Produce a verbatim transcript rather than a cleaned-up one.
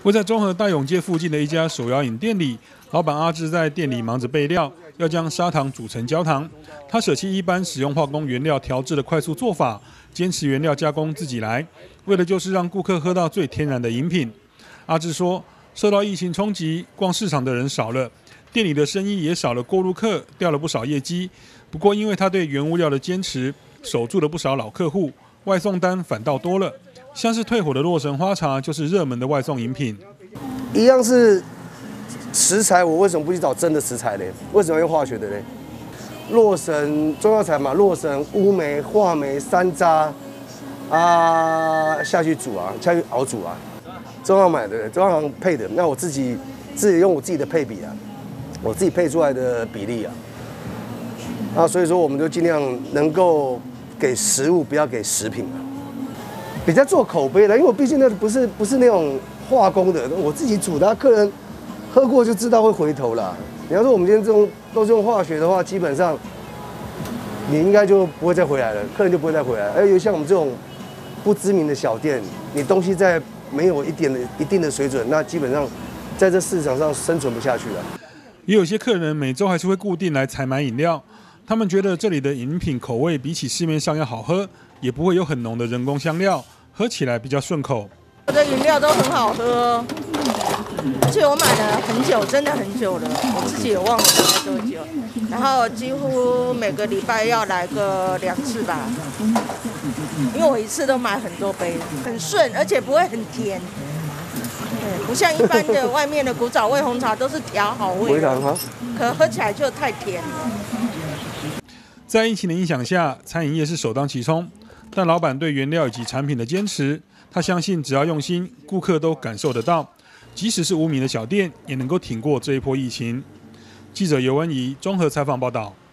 位在中和大永街附近的一家手摇饮店里，老板阿志在店里忙着备料，要将砂糖煮成焦糖。他舍弃一般使用化工原料调制的快速做法，坚持原料加工自己来，为的就是让顾客喝到最天然的饮品。阿志说，受到疫情冲击，逛市场的人少了，店里的生意也少了过路客，掉了不少业绩。不过，因为他对原物料的坚持，守住了不少老客户，外送单反倒多了。像是退火的洛神花茶就是热门的外送饮品。 一样是食材，我为什么不去找真的食材呢？为什么要用化学的呢？洛神中药材嘛，洛神、乌梅、话梅、山楂啊下去煮啊，下去熬煮啊。中药买的，中药行配的。那我自己自己用我自己的配比啊，我自己配出来的比例啊。啊，所以说我们就尽量能够给食物，不要给食品啊。比较做口碑的，因为我毕竟那不是不是那种化工的，我自己煮的，客人喝过就知道会回头了。你要说我们今天这种都是用化学的话，基本上你应该就不会再回来了，客人就不会再回来了。而且像我们这种不知名的小店，你东西在没有一点的一定的水准，那基本上在这市场上生存不下去了。 也有些客人每周还是会固定来采买饮料，他们觉得这里的饮品口味比起市面上要好喝，也不会有很浓的人工香料。喝起来比较顺口， 我的饮料都很好喝，而且我买了很久，真的很久了，我自己也忘了大概多久。然后几乎每个礼拜要来个两次吧，因为我一次都买很多杯，很顺，而且不会很甜。对，不像一般的外面的古早味红茶都是调好味的，可喝起来就太甜了。 在疫情的影响下，餐饮业是首当其冲。但老板对原料以及产品的坚持，他相信只要用心，顾客都感受得到。即使是无名的小店，也能够挺过这一波疫情。记者尤文怡综合采访报道。